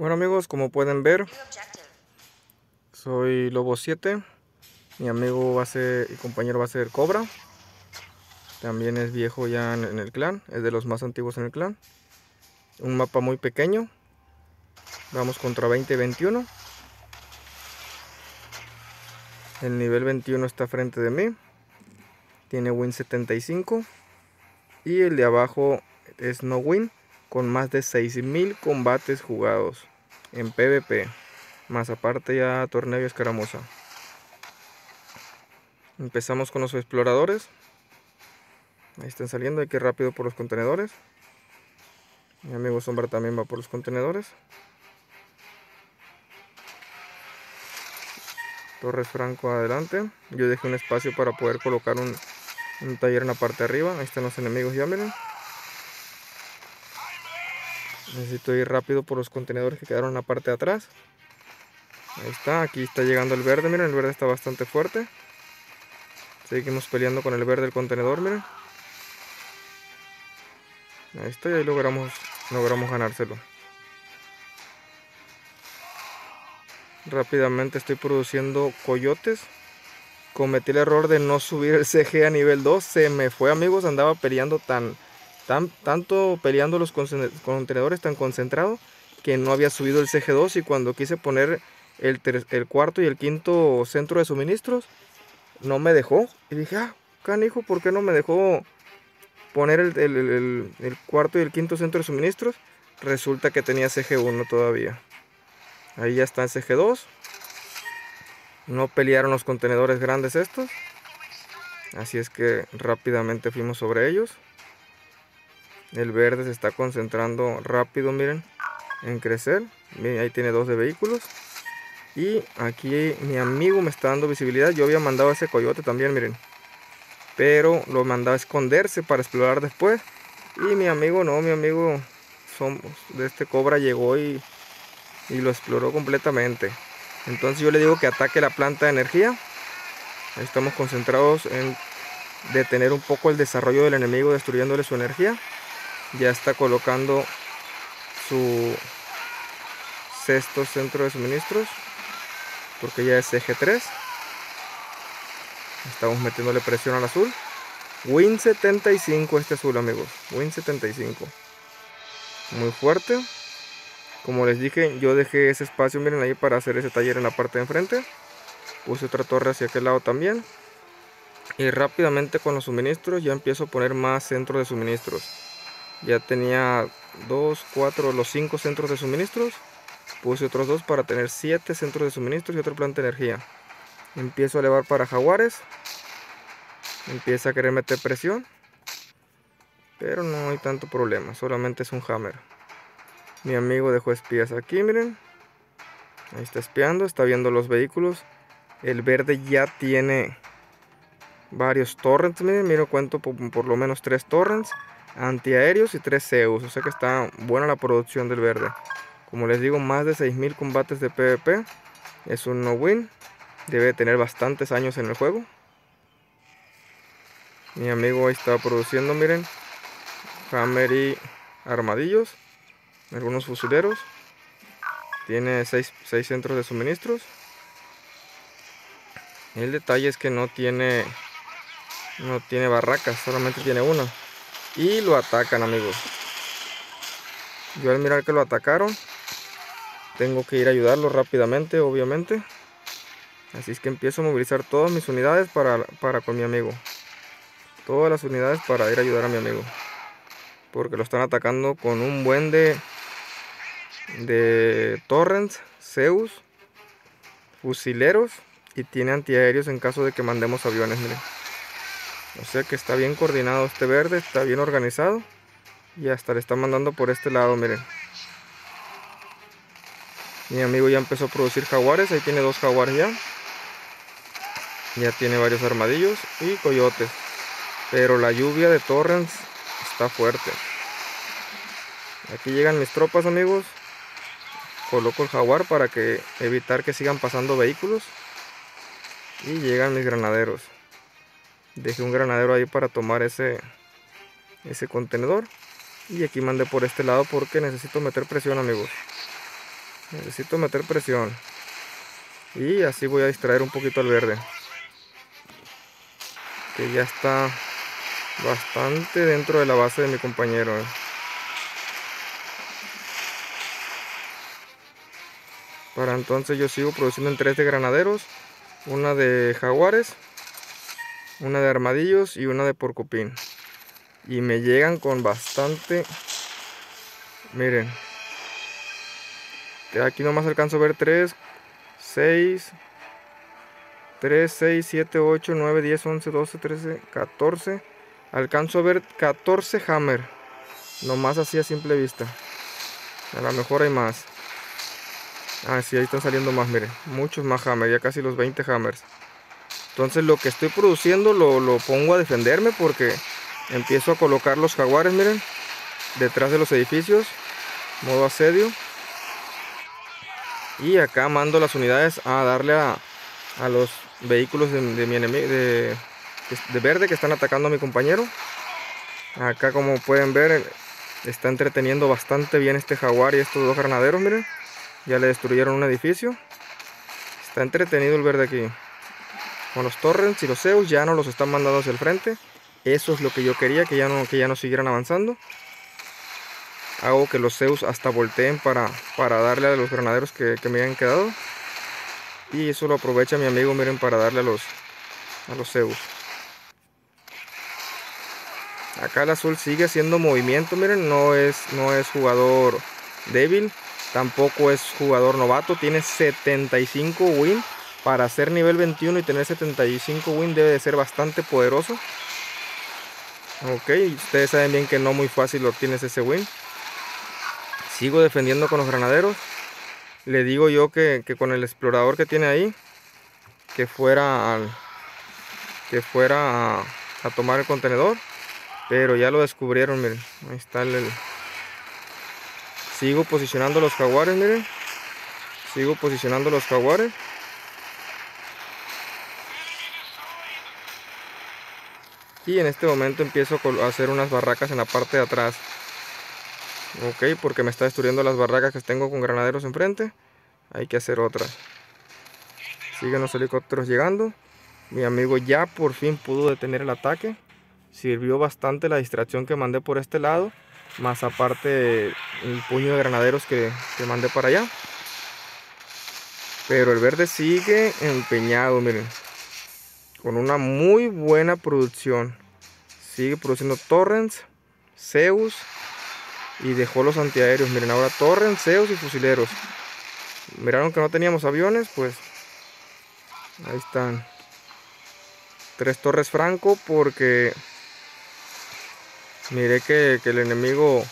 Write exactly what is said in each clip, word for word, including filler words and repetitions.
Bueno amigos, como pueden ver, soy Lobo siete. Mi amigo va a ser y compañero va a ser Cobra. También es viejo ya en, en el clan, es de los más antiguos en el clan. Un mapa muy pequeño. Vamos contra veinte veintiuno. El nivel veintiuno está frente de mí. Tiene win setenta y cinco. Y el de abajo es no win, con más de seis mil combates jugados en PvP. Más aparte ya torneo y escaramuza. Empezamos con los exploradores. Ahí están saliendo, hay que ir rápido por los contenedores. Mi amigo Sombra también va por los contenedores. Torres Franco adelante. Yo dejé un espacio para poder colocar un, un taller en la parte de arriba. Ahí están los enemigos ya, miren. Necesito ir rápido por los contenedores que quedaron en la parte de atrás. Ahí está, aquí está llegando el verde, miren, el verde está bastante fuerte. Seguimos peleando con el verde del contenedor, miren. Ahí está, y ahí logramos, logramos ganárselo. Rápidamente estoy produciendo coyotes. Cometí el error de no subir el C G a nivel dos. Se me fue, amigos, andaba peleando tan... Tan, tanto peleando los contenedores tan concentrado que no había subido el C G dos, y cuando quise poner el, el cuarto y el quinto centro de suministros no me dejó, y dije, ah, canijo, ¿por qué no me dejó poner el, el, el, el cuarto y el quinto centro de suministros? Resulta que tenía C G uno todavía. Ahí ya está el C G dos. No pelearon los contenedores grandes estos, así es que rápidamente fuimos sobre ellos. El verde se está concentrando rápido, miren, en crecer. Miren, ahí tiene dos de vehículos. Y aquí mi amigo me está dando visibilidad. Yo había mandado a ese coyote también, miren, pero lo mandaba a esconderse para explorar después. Y mi amigo no, mi amigo somos, de este Cobra llegó y, y lo exploró completamente. Entonces yo le digo que ataque la planta de energía. Ahí estamos concentrados en detener un poco el desarrollo del enemigo, destruyéndole su energía. Ya está colocando su sexto centro de suministros, porque ya es C G tres. Estamos metiéndole presión al azul. Win setenta y cinco este azul, amigos. Win setenta y cinco. Muy fuerte. Como les dije, yo dejé ese espacio, miren, ahí para hacer ese taller en la parte de enfrente. Puse otra torre hacia aquel lado también. Y rápidamente con los suministros ya empiezo a poner más centros de suministros. Ya tenía dos, cuatro, los cinco centros de suministros. Puse otros dos para tener siete centros de suministros y otra planta de energía. Empiezo a elevar para jaguares. Empieza a querer meter presión, pero no hay tanto problema, solamente es un hammer. Mi amigo dejó espías aquí, miren. Ahí está espiando, está viendo los vehículos. El verde ya tiene varios torrents, miren, miro cuento por, por lo menos tres torrents antiaéreos y tres Zeus, o sea que está buena la producción del verde. Como les digo, más de seis mil combates de PvP. Es un no win. Debe tener bastantes años en el juego. Mi amigo ahí está produciendo, miren, hammer y armadillos, algunos fusileros. Tiene seis centros de suministros. El detalle es que no tiene no tiene barracas, solamente tiene una. Y lo atacan, amigos. Yo al mirar que lo atacaron, tengo que ir a ayudarlo rápidamente, obviamente. Así es que empiezo a movilizar todas mis unidades para, para con mi amigo. Todas las unidades para ir a ayudar a mi amigo, porque lo están atacando con un buen de de torrents, Zeus, fusileros, y tiene antiaéreos en caso de que mandemos aviones, miren. O sea que está bien coordinado este verde, está bien organizado, y hasta le está mandando por este lado, miren. Mi amigo ya empezó a producir jaguares, ahí tiene dos jaguares ya. Ya tiene varios armadillos y coyotes. Pero la lluvia de torrents está fuerte. Aquí llegan mis tropas, amigos. Coloco el jaguar para que evitar que sigan pasando vehículos. Y llegan mis granaderos. Dejé un granadero ahí para tomar ese, ese contenedor. Y aquí mandé por este lado porque necesito meter presión, amigos. Necesito meter presión. Y así voy a distraer un poquito al verde, que ya está bastante dentro de la base de mi compañero. eh. Para entonces yo sigo produciendo en tres de granaderos, una de jaguares, una de armadillos y una de porcupín. Y me llegan con bastante. Miren, aquí nomás alcanzo a ver tres, seis, tres, seis, siete, ocho, nueve, diez, once, doce, trece, catorce. Alcanzo a ver catorce hammer. Nomás así a simple vista. A lo mejor hay más. Ah, sí, ahí están saliendo más, miren. Muchos más hammer, ya casi los veinte hammers. Entonces lo que estoy produciendo lo, lo pongo a defenderme, porque empiezo a colocar los jaguares, miren, detrás de los edificios, modo asedio. Y acá mando las unidades a darle a, a los vehículos de, de mi enemigo, de, de verde, que están atacando a mi compañero. Acá, como pueden ver, está entreteniendo bastante bien este jaguar y estos dos granaderos, miren. Ya le destruyeron un edificio. Está entretenido el verde aquí. Con los torrents y los Zeus ya no los están mandando hacia el frente. Eso es lo que yo quería, que ya no, que ya no siguieran avanzando. Hago que los Zeus hasta volteen para, para darle a los granaderos que, que me hayan quedado. Y eso lo aprovecha mi amigo, miren, para darle a los, a los Zeus. Acá el azul sigue haciendo movimiento, miren, no es, no es jugador débil. Tampoco es jugador novato, tiene setenta y cinco win. Para ser nivel veintiuno y tener setenta y cinco win debe de ser bastante poderoso. Ok, ustedes saben bien que no muy fácil obtienes ese win. Sigo defendiendo con los granaderos. Le digo yo que, que con el explorador que tiene ahí, que fuera, al, que fuera a, a tomar el contenedor. Pero ya lo descubrieron, miren. Ahí está el... el... Sigo posicionando los jaguares, miren. Sigo posicionando los jaguares. Y en este momento empiezo a hacer unas barracas en la parte de atrás. Ok, porque me está destruyendo las barracas que tengo con granaderos enfrente. Hay que hacer otras. Siguen los helicópteros llegando. Mi amigo ya por fin pudo detener el ataque. Sirvió bastante la distracción que mandé por este lado. Más aparte el puño de granaderos que, que mandé para allá. Pero el verde sigue empeñado, miren. Con una muy buena producción. Sigue produciendo torrents, Zeus. Y dejó los antiaéreos. Miren, ahora torrents, Zeus y fusileros. Miraron que no teníamos aviones, pues ahí están. Tres torres Franco, porque miré que, que el enemigo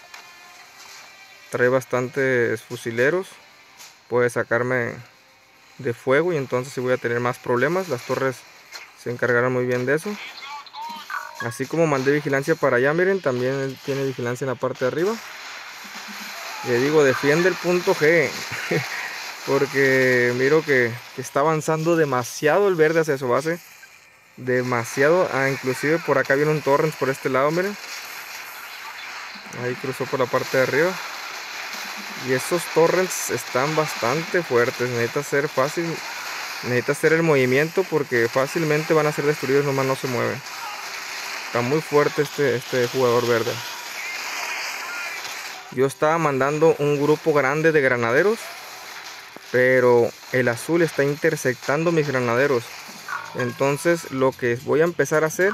trae bastantes fusileros. Puede sacarme de fuego y entonces sí voy a tener más problemas. Las torres se encargarán muy bien de eso. Así como mandé vigilancia para allá, miren, también él tiene vigilancia en la parte de arriba. Le digo, defiende el punto G. Porque miro que, que está avanzando demasiado el verde hacia su base. Demasiado. Ah, inclusive por acá viene un torrent por este lado, miren. Ahí cruzó por la parte de arriba. Y esos torrents están bastante fuertes. Necesita ser fácil. Necesita hacer el movimiento, porque fácilmente van a ser destruidos, nomás no se mueven. Está muy fuerte este, este jugador verde. Yo estaba mandando un grupo grande de granaderos, pero el azul está interceptando mis granaderos. Entonces lo que voy a empezar a hacer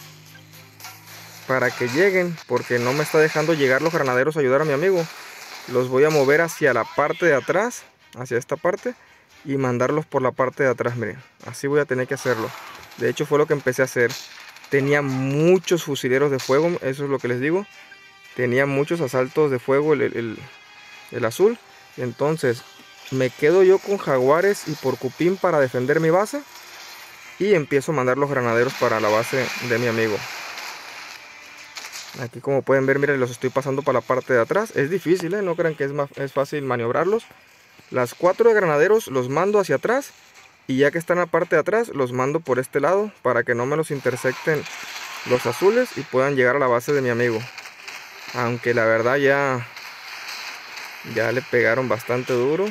para que lleguen, porque no me está dejando llegar los granaderos a ayudar a mi amigo, los voy a mover hacia la parte de atrás, hacia esta parte, y mandarlos por la parte de atrás. Miren, así voy a tener que hacerlo. De hecho fue lo que empecé a hacer. Tenía muchos fusileros de fuego, eso es lo que les digo. Tenía muchos asaltos de fuego el, el, el azul. Entonces me quedo yo con jaguares y porcupín para defender mi base. Y empiezo a mandar los granaderos para la base de mi amigo. Aquí, como pueden ver, miren, los estoy pasando para la parte de atrás. Es difícil, ¿eh? No crean que es, más, es fácil maniobrarlos. Las cuatro de granaderos los mando hacia atrás. Y ya que están en la parte de atrás, los mando por este lado para que no me los intersecten los azules y puedan llegar a la base de mi amigo. Aunque la verdad ya Ya le pegaron bastante duro.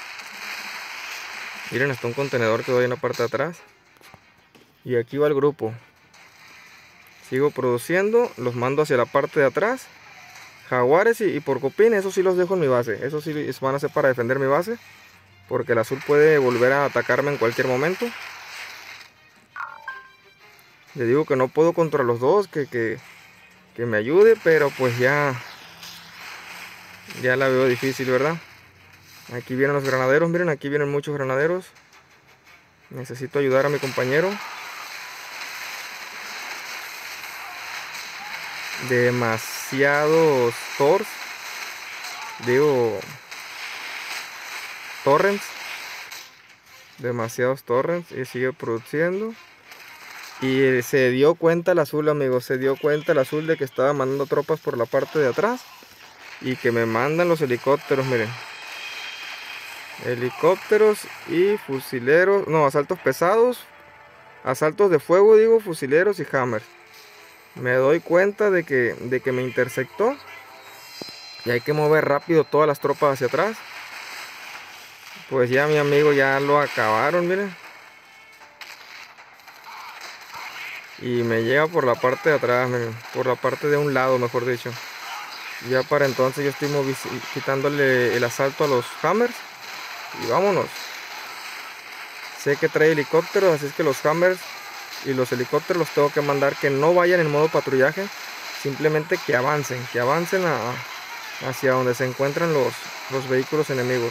Miren, hasta un contenedor quedó ahí en la parte de atrás. Y aquí va el grupo. Sigo produciendo, los mando hacia la parte de atrás. Jaguares y, y porcupines, esos sí los dejo en mi base. Esos sí van a ser para defender mi base, porque el azul puede volver a atacarme en cualquier momento. Le digo que no puedo contra los dos, que, que, que me ayude, pero pues ya, ya la veo difícil, ¿verdad? Aquí vienen los granaderos, miren, aquí vienen muchos granaderos. Necesito ayudar a mi compañero. Demasiados Thors, digo Torrents, demasiados Torrents, y sigue produciendo. Y se dio cuenta el azul, amigos, se dio cuenta el azul de que estaba mandando tropas por la parte de atrás y que me mandan los helicópteros, miren. Helicópteros y fusileros, no, asaltos pesados, asaltos de fuego, digo, fusileros y hammers. Me doy cuenta de que, de que me intersectó y hay que mover rápido todas las tropas hacia atrás. Pues ya mi amigo ya lo acabaron, miren. Y me llega por la parte de atrás, miren, por la parte de un lado, mejor dicho. Ya para entonces yo estoy quitándole el asalto a los hammers. Y vámonos. Sé que trae helicópteros, así es que los hammers y los helicópteros los tengo que mandar que no vayan en modo patrullaje, simplemente que avancen, que avancen a, hacia donde se encuentran los, los vehículos enemigos.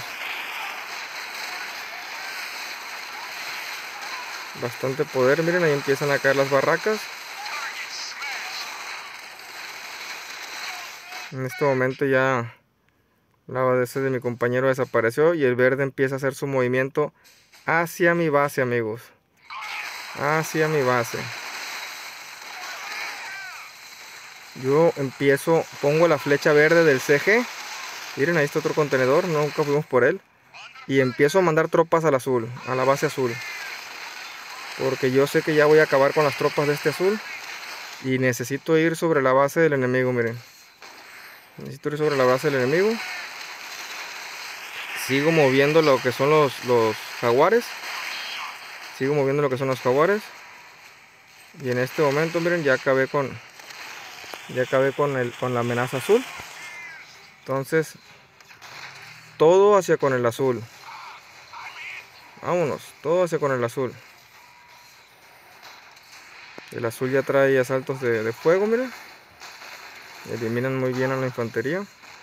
Bastante poder, miren, ahí empiezan a caer las barracas. En este momento ya la base de mi compañero desapareció y el verde empieza a hacer su movimiento hacia mi base, amigos. Hacia mi base. Yo empiezo, pongo la flecha verde del C G. Miren, ahí está otro contenedor, nunca fuimos por él. Y empiezo a mandar tropas al azul, a la base azul. Porque yo sé que ya voy a acabar con las tropas de este azul. Y necesito ir sobre la base del enemigo, miren. Necesito ir sobre la base del enemigo. Sigo moviendo lo que son los, los jaguares. Sigo moviendo lo que son los jaguares. Y en este momento, miren, ya acabé con... Ya acabé con, el, con la amenaza azul. Entonces, todo hacia con el azul. Vámonos, todo hacia con el azul. El azul ya trae asaltos de, de fuego, miren. Eliminan muy bien a la infantería.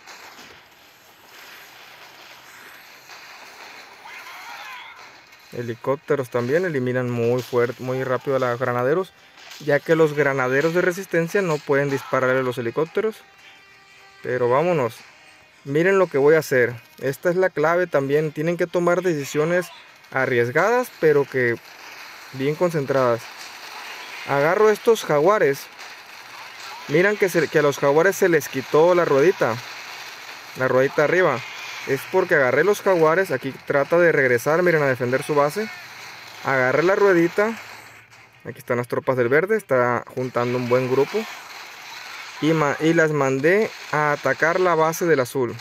Helicópteros también eliminan muy fuerte, muy rápido a los granaderos, ya que los granaderos de resistencia no pueden dispararle a los helicópteros. Pero vámonos. Miren lo que voy a hacer. Esta es la clave también. Tienen que tomar decisiones arriesgadas, pero que bien concentradas. Agarro estos jaguares. Miran que, se, que a los jaguares se les quitó la ruedita. La ruedita arriba. Es porque agarré los jaguares. Aquí trata de regresar, miren, a defender su base. Agarré la ruedita. Aquí están las tropas del verde. Está juntando un buen grupo. Y, y las mandé a atacar la base del azul.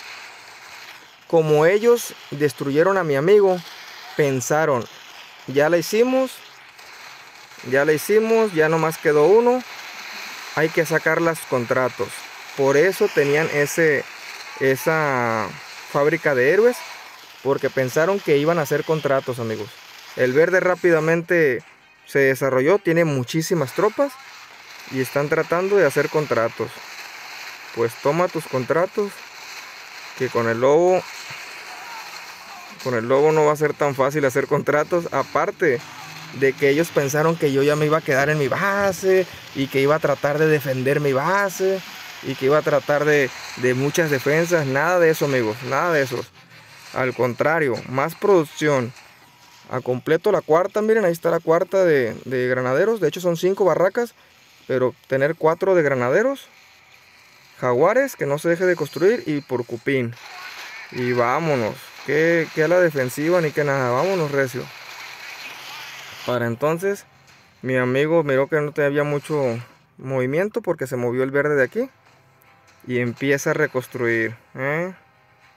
Como ellos destruyeron a mi amigo, pensaron, ya la hicimos. Ya la hicimos. Ya nomás quedó uno. Hay que sacar los contratos. Por eso tenían ese, esa fábrica de héroes, porque pensaron que iban a hacer contratos, amigos. El verde rápidamente se desarrolló, tiene muchísimas tropas y están tratando de hacer contratos. Pues toma tus contratos, que con el lobo con el lobo no va a ser tan fácil hacer contratos. Aparte de que ellos pensaron que yo ya me iba a quedar en mi base y que iba a tratar de defender mi base y que iba a tratar de, de muchas defensas. Nada de eso, amigos, nada de eso. Al contrario, más producción. A completo la cuarta, miren, ahí está la cuarta de, de granaderos. De hecho son cinco barracas, pero tener cuatro de granaderos. Jaguares, que no se deje de construir, y porcupín. Y vámonos, que, que a la defensiva ni que nada, vámonos recio. Para entonces, mi amigo miró que no había mucho movimiento porque se movió el verde de aquí. Y empieza a reconstruir, ¿eh?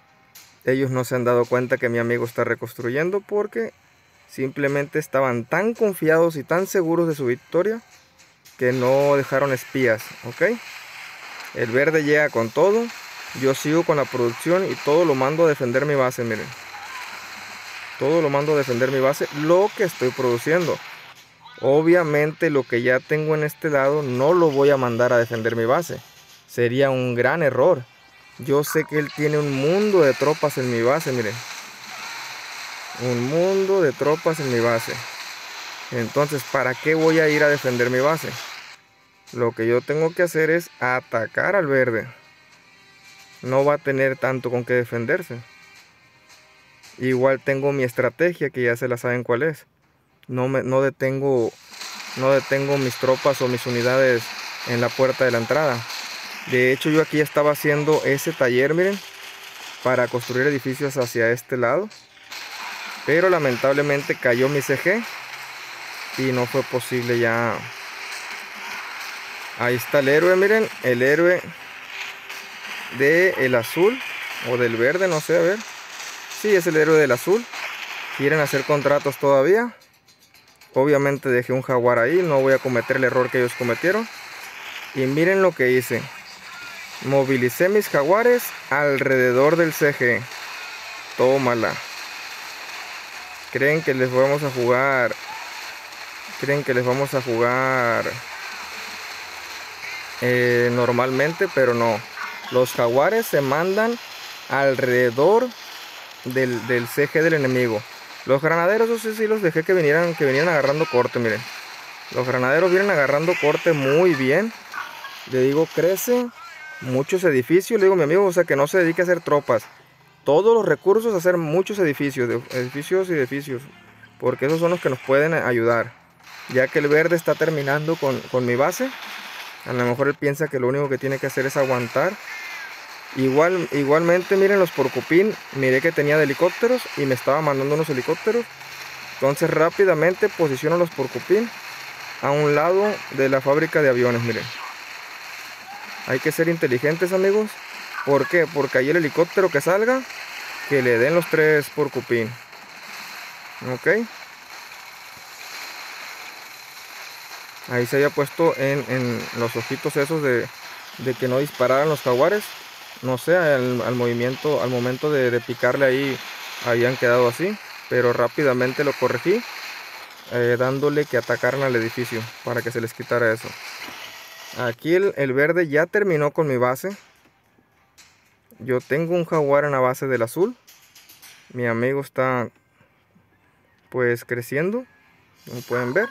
ellos no se han dado cuenta que mi amigo está reconstruyendo porque simplemente estaban tan confiados y tan seguros de su victoria que no dejaron espías, ¿ok? El verde llega con todo, yo sigo con la producción y todo lo mando a defender mi base, miren. Todo lo mando a defender mi base, lo que estoy produciendo. Obviamente lo que ya tengo en este lado no lo voy a mandar a defender mi base. Sería un gran error. Yo sé que él tiene un mundo de tropas en mi base, miren. Un mundo de tropas en mi base. Entonces, ¿para qué voy a ir a defender mi base? Lo que yo tengo que hacer es atacar al verde. No va a tener tanto con qué defenderse. Igual tengo mi estrategia, que ya se la saben cuál es. No, me, no, detengo, no detengo mis tropas o mis unidades en la puerta de la entrada. De hecho, yo aquí estaba haciendo ese taller, miren, para construir edificios hacia este lado. Pero lamentablemente cayó mi C G y no fue posible ya. Ahí está el héroe, miren, el héroe del azul o del verde, no sé, a ver. Sí, es el héroe del azul. Quieren hacer contratos todavía. Obviamente dejé un jaguar ahí, no voy a cometer el error que ellos cometieron. Y miren lo que hice. Movilicé mis jaguares alrededor del C G. Tómala. Creen que les vamos a jugar. Creen que les vamos a jugar eh, normalmente, pero no. Los jaguares se mandan alrededor del, del C G del enemigo. Los granaderos, no sé si los dejé que vinieran, que vinieran agarrando corte, miren. Los granaderos vienen agarrando corte muy bien. Le digo, crece muchos edificios. Le digo a mi amigo, o sea, que no se dedique a hacer tropas. Todos los recursos a hacer muchos edificios, edificios y edificios. Porque esos son los que nos pueden ayudar. Ya que el verde está terminando con, con mi base. A lo mejor él piensa que lo único que tiene que hacer es aguantar. Igual, igualmente, miren los porcupín, miré que tenía de helicópteros y me estaba mandando unos helicópteros. Entonces rápidamente posiciono los porcupín a un lado de la fábrica de aviones, miren. Hay que ser inteligentes, amigos. ¿Por qué? Porque ahí el helicóptero que salga, que le den los tres porcupín. Ok. Ahí se había puesto en, en los ojitos esos de, de que no dispararan los jaguares. No sé, al, al movimiento, al momento de, de picarle ahí habían quedado así, pero rápidamente lo corregí, eh, dándole que atacaran al edificio para que se les quitara eso. Aquí el, el verde ya terminó con mi base. Yo tengo un jaguar en la base del azul. Mi amigo está pues creciendo, como pueden ver.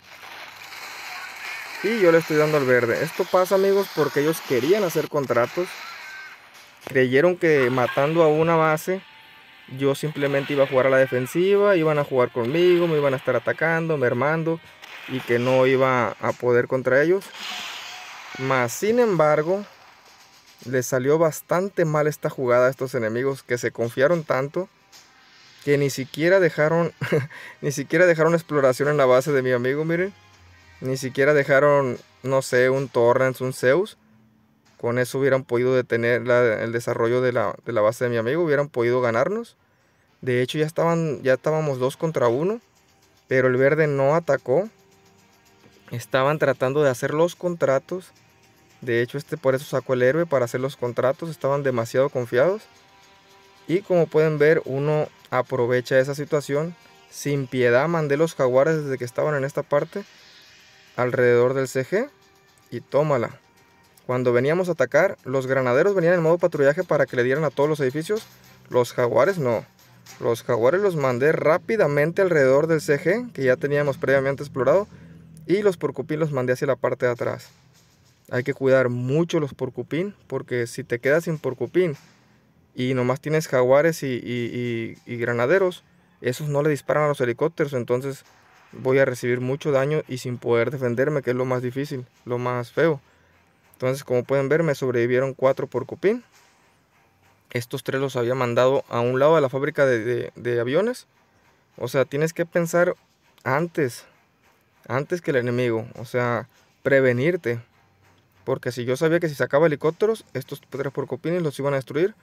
Y yo le estoy dando al verde. Esto pasa, amigos, porque ellos querían hacer contratos. Creyeron que matando a una base yo simplemente iba a jugar a la defensiva, iban a jugar conmigo, me iban a estar atacando, mermando y que no iba a poder contra ellos. Mas sin embargo, les salió bastante mal esta jugada a estos enemigos que se confiaron tanto que ni siquiera dejaron ni siquiera dejaron exploración en la base de mi amigo, miren. Ni siquiera dejaron, no sé, un Torrens, un Zeus. Con eso hubieran podido detener la, el desarrollo de la, de la base de mi amigo. Hubieran podido ganarnos. De hecho ya, estaban, ya estábamos dos contra uno. Pero el verde no atacó. Estaban tratando de hacer los contratos. De hecho este por eso sacó el héroe, para hacer los contratos. Estaban demasiado confiados. Y como pueden ver, uno aprovecha esa situación. Sin piedad mandé los jaguares desde que estaban en esta parte alrededor del C G. Y tómala. Cuando veníamos a atacar, los granaderos venían en modo patrullaje para que le dieran a todos los edificios. Los jaguares no. Los jaguares los mandé rápidamente alrededor del C G, que ya teníamos previamente explorado. Y los porcupín los mandé hacia la parte de atrás. Hay que cuidar mucho los porcupín, porque si te quedas sin porcupín y nomás tienes jaguares y, y, y, y granaderos, esos no le disparan a los helicópteros. Entonces voy a recibir mucho daño y sin poder defenderme, que es lo más difícil, lo más feo. Entonces, como pueden ver, me sobrevivieron cuatro porcupín. Estos tres los había mandado a un lado de la fábrica de, de, de aviones. O sea, tienes que pensar antes, antes que el enemigo. O sea, prevenirte. Porque si yo sabía que si sacaba helicópteros, estos tres porcupines los iban a destruir.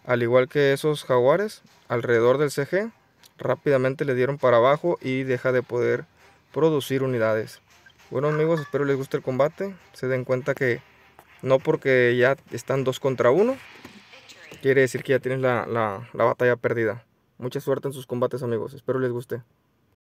al igual que esos jaguares, alrededor del C G, rápidamente le dieron para abajo y deja de poder producir unidades. Bueno amigos, espero les guste el combate. Se den cuenta que no porque ya están dos contra uno, quiere decir que ya tienes la, la, la batalla perdida. Mucha suerte en sus combates amigos, espero les guste.